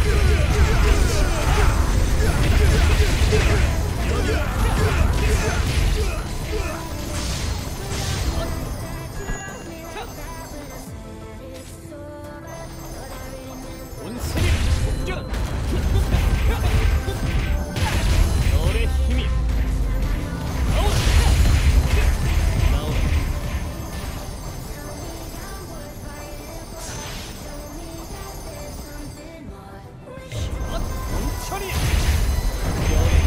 온세리 복전! 너의 힘이 나오라! 나오라! 온천이! 너의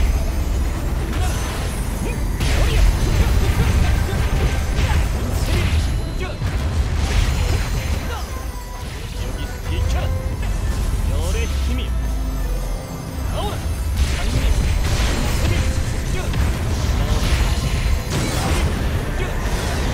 온세리 복전! 여기 비켜라! 열의 힘이 나오라! 강림! 세계 축전! 나오라! 축전!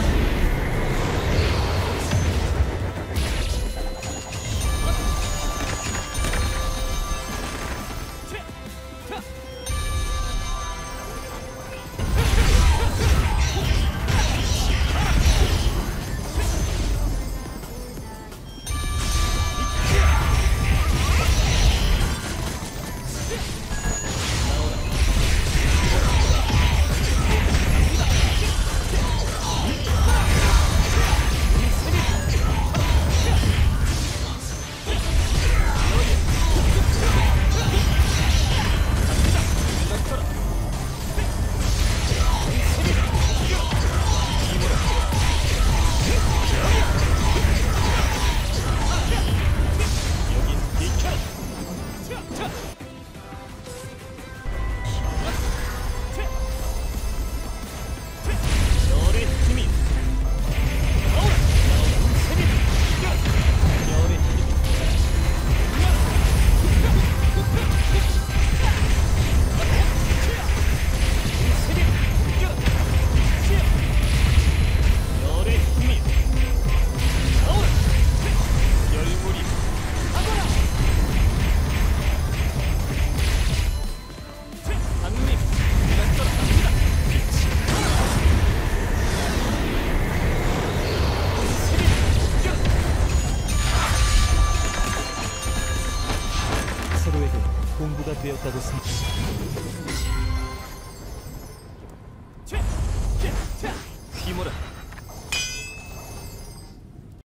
열의 힘이 나오라! 온세리 복전! 열의 힘이 온세리 복전! 열의 힘이 나오라! 열물이 가거라! 강림! 이것저것 갑니다! 빛이 서로에게 공부가 되었다고 생각.